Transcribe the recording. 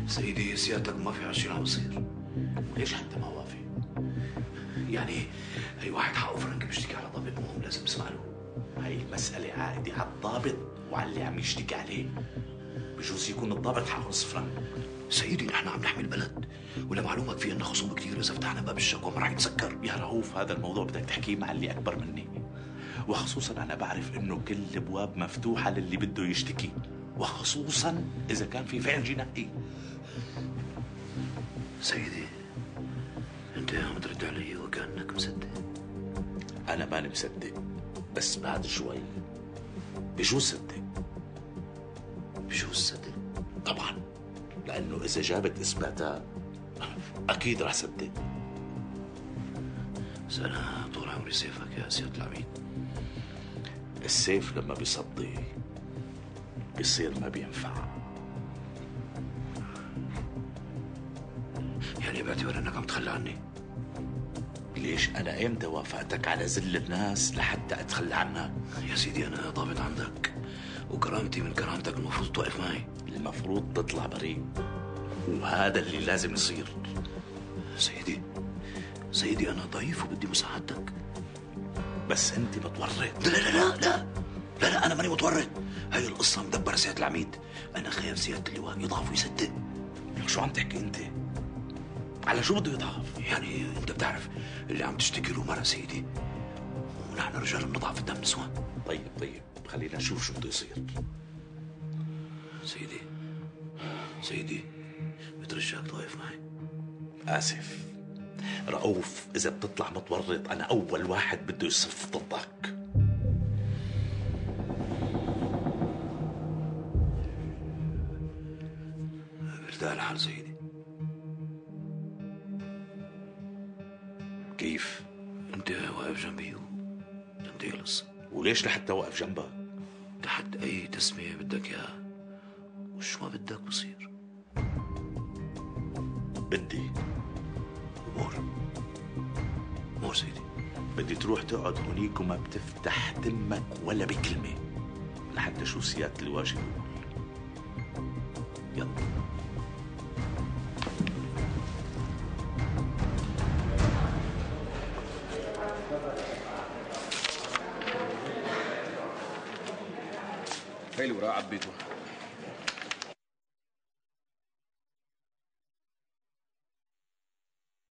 سيدي سيادتك ما في عشان عم بصير. ليش حتى ما وافق؟ يعني هي واحد حقه فرنك بيشتكي على ضابط مهم لازم يسمع له. هاي المسألة عائدة على الضابط وعلى اللي عم يشتكي عليه. بجوز يكون الضابط حقه نص فرنك. سيدي نحن عم نحمي البلد، ولا معلومك في عنا خصوم كثير، اذا فتحنا باب الشكوى ما رح يتسكر. يا رؤوف هذا الموضوع بدك تحكيه مع اللي اكبر مني، وخصوصا انا بعرف انه كل الابواب مفتوحة للي بده يشتكي، وخصوصا اذا كان في فعل جنائي. سيدي انت عم ترد علي وكانك مصدق. انا ماني مصدق، بس بعد شوي بجوز صدق. بجوز صدق؟ طبعا، لانه اذا جابت اثباتات اكيد رح صدق. بس انا طول عمري سيفك يا سيادة العميد. السيف لما بيصدي بيصير ما بينفع. يعني بعتبر انك عم تخلى عني؟ ليش انا امتى وافقتك على ذل الناس لحتى اتخلى عنك؟ يا سيدي انا ضابط عندك، وكرامتي من كرامتك، المفروض توقف معي. المفروض تطلع بريء، وهذا اللي لازم يصير. سيدي انا ضعيف وبدي مساعدتك. بس انت متورط. لا لا لا لا لا لا، انا ماني متورط. هاي القصة مدبرة سيادة العميد. انا خايف سيادة اللواء يضعف ويصدق. لك شو عم تحكي انت؟ على شو بده يضعف؟ يعني انت بتعرف اللي عم تشتكي له مرة سيدي، ونحن رجال بنضعف قدام نسوان. طيب خلينا نشوف شو بده يصير. سيدي بترجاك توقف معي. آسف رؤوف، إذا بتطلع متورط أنا أول واحد بده يصف ضدك. برتاح الحال سيدي. كيف؟ انت واقف جنبي وتنتهي القصة. وليش لحتى واقف جنبك؟ تحت أي تسمية بدك إياها، وشو ما بدك بصير. بدي مور سيدي. بدي تروح تقعد هونيك وما بتفتح تمك ولا بكلمة لحتى شو سيادة الواجب يقول. يلا. هاي الوراق عبيتها.